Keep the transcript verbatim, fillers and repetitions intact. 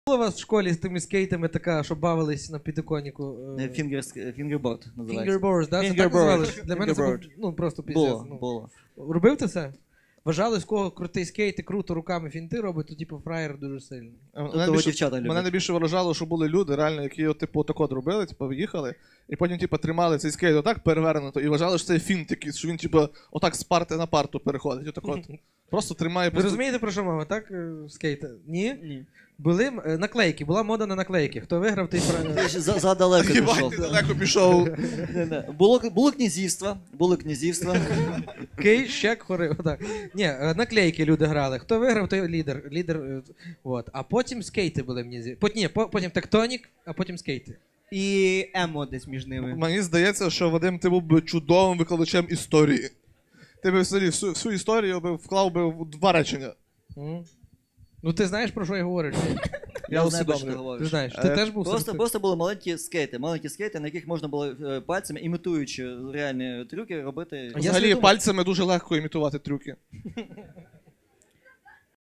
Була у вас в школі з тими скейтами така, що бавились на підоконнику? Фінгерборд називається. Фінгерборд, да? Це так називалось? Для мене це був, ну, просто піздець. Було, ну. було. Робив ти це? Вважали, з кого крутий скейт і круто руками фінти робить, то типу фраєр дуже сильний. Мене більше, мене найбільше вражало, що були люди, реально, які от, типу, отако робили, типу, виїхали, і потім типу, тримали цей скейт отак перевернуто, і вважали, що це фінт якийсь, що він типу, отак з парти на парту переходить. Отак от. Просто тримає... Ви розумієте, про що мова, так? Скейт? Ні? Ні. Були наклейки, була мода на наклейки. Хто виграв, той правильно. Задалеко пішов. ти далеко пішов. Було, було князівство, було князівство. Кий, щек, хорив. Так. Ні, наклейки люди грали. Хто виграв, той лідер. Лідер. От. А потім скейти були мені зі. Ні, потім тектонік, а потім скейти. І емо десь між ними. Мені здається, що Вадим, ти був би чудовим викладачем історії. Ти б всю, всю історію би вклав би в два речення. Mm. Ну ти знаєш, про що я говорю? Я знаю, про що ти говориш. Ти знаєш, ти е, теж був просто, серед... просто були маленькі скейти, маленькі скейти, на яких можна було е, пальцями, імітуючи реальні трюки, робити. Взагалі, пальцями дуже легко імітувати трюки.